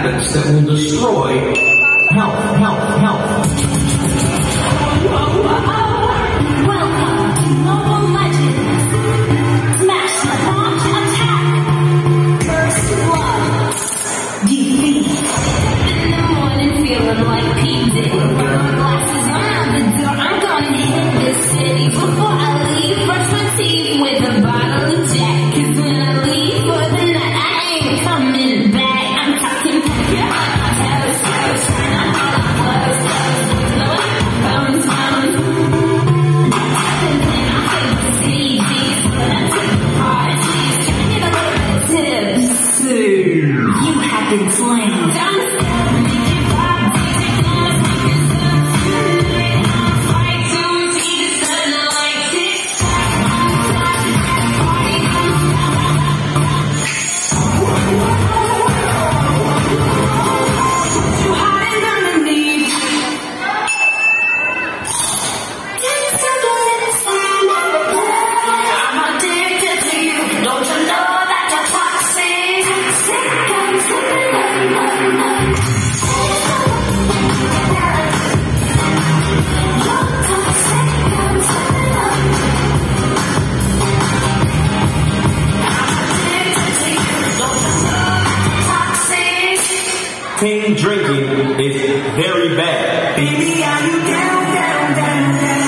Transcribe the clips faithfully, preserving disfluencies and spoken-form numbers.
habits that will destroy health, health, health. Welcome to Mobile Legends. Smash the launch attack. First blood. Defeat. In the morning feeling like P. Diddy. Glasses on out the door. I'm gonna hit this city. Before I leave, brush my teeth with a bottle of Jack. Cause when I leave for the night, I ain't coming back. I'm talking back. Yeah, close, close. I'm all close, close. No, phones, phones. You have been slain. Team drinking is very bad. Baby, are you down, down, down, down?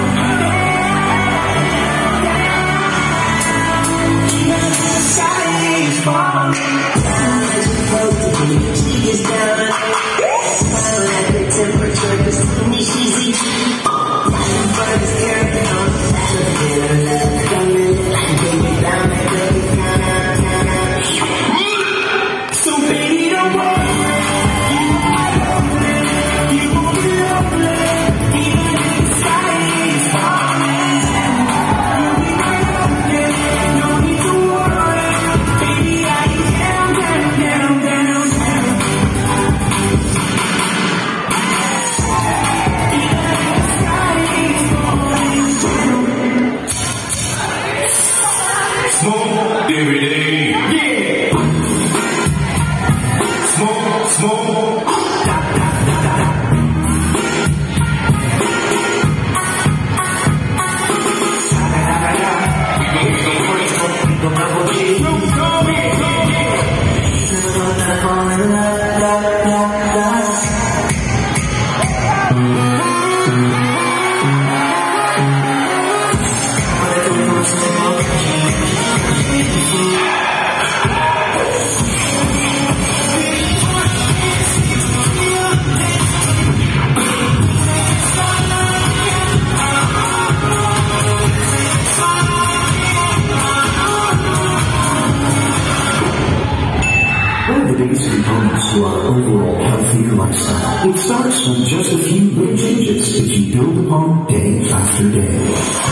The sky is falling. She gets down at the temperature, cause to me she's easy. But it's carrying on. Coming, baby, down, baby, down, down, down. So baby, don't worry. Smoke every day. Yeah. Smoke, smoke. Da, da, da, da, da. One of the biggest components to our overall healthy lifestyle. It starts from just a few little changes that you build upon day after day.